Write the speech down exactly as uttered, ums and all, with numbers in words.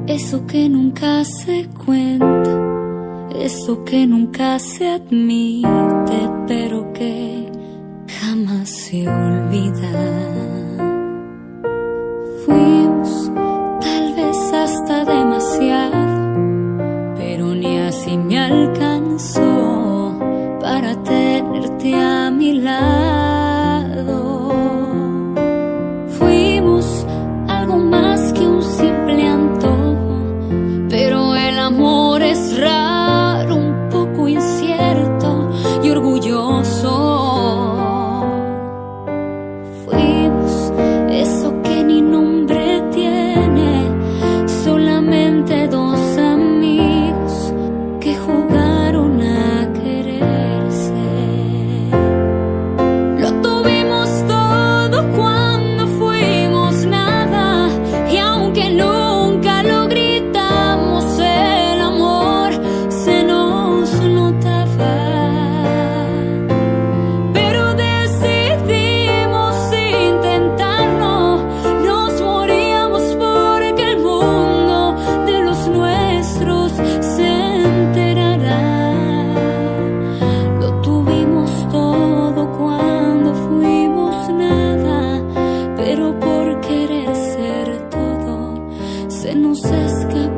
Eso que nunca se cuenta, eso que nunca se admite, pero que jamás se olvida. Fuimos tal vez hasta demasiado, pero ni así me alcanzó para tenerte a mi lado. Fuimos algo más que un simple antojo, pero el amor es raro, un poco incierto y orgulloso. Fuimos eso que ni nombre tiene, solamente dos amigos que jugaron a quererse. Lo tuvimos todo cuando fuimos nada, y aunque nunca lo gritamos, el amor se nos notaba. Pero decidimos intentarlo, nos moríamos porque el mundo de los nuestros se enterará. Lo tuvimos todo cuando fuimos nada, pero por querer ser todo se nos escapó